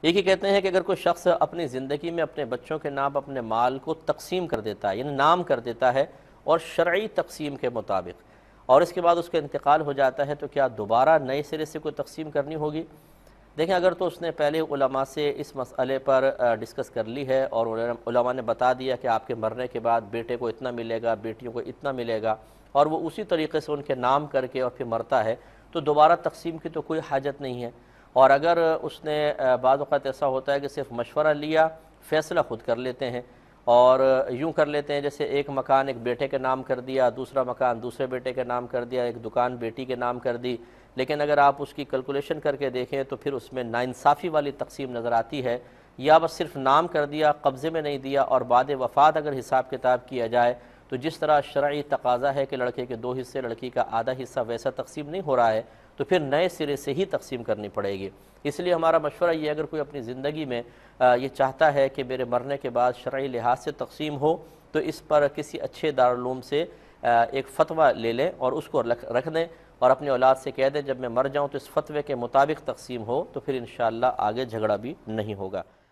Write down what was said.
یہ کہتے ہیں کہ اگر کوئی شخص اپنی زندگی میں اپنے بچوں کے نام اپنے مال کو تقسیم کر دیتا ہے، یعنی نام کر دیتا ہے اور شرعی تقسیم کے مطابق، اور اس کے بعد اس کا انتقال ہو جاتا ہے، تو کیا دوبارہ نئے سرے سے کوئی تقسیم کرنی ہوگی؟ دیکھیں، اگر تو اس نے پہلے علماء سے اس مسئلے پر ڈسکس کر لی ہے اور علماء نے بتا دیا کہ آپ کے مرنے کے بعد بیٹے کو اتنا ملے گا، بیٹیوں کو اتنا ملے گا، اور وہ اسی طریقے سے ان کے نام کر کے اور پھر مرتا ہے، تو دوبارہ تقسیم کی تو کوئی حاجت نہیں ہے۔ اور اگر اس نے بعض اوقات ایسا ہوتا ہے کہ صرف مشورہ لیا، فیصلہ خود کر لیتے ہیں، اور یوں کر لیتے ہیں جیسے ایک مکان ایک بیٹے کے نام کر دیا، دوسرا مکان دوسرے بیٹے کے نام کر دیا، ایک دکان بیٹی کے نام کر دی، لیکن اگر آپ اس کی کیلکولیشن کر کے دیکھیں تو پھر اس میں ناانصافی والی تقسیم نظر آتی ہے۔ یا بس صرف نام کر دیا، قبضے میں نہیں دیا، اور بعد وفات اگر حساب کتاب کیا جائے تو جس طرح شرعی تقاضا ہے کہ لڑکے کے 2 حصے، لڑکی کا آدھا حصہ، ویسا تقسیم نہیں ہو رہا ہے، تو پھر نئے سرے سے ہی تقسیم کرنی پڑے گی۔ اس لیے ہمارا مشورہ یہ، اگر کوئی اپنی زندگی میں یہ چاہتا ہے کہ میرے مرنے کے بعد شرعی لحاظ سے تقسیم ہو، تو اس پر کسی اچھے دارالعلوم سے ایک فتویٰ لے لیں اور اس کو رکھ دیں، اور اپنے اولاد سے کہہ دیں جب میں مر جاؤں تو اس فتوے کے مطابق تقسیم ہو، تو پھر انشاءاللہ آگے جھگڑا بھی نہیں ہوگا۔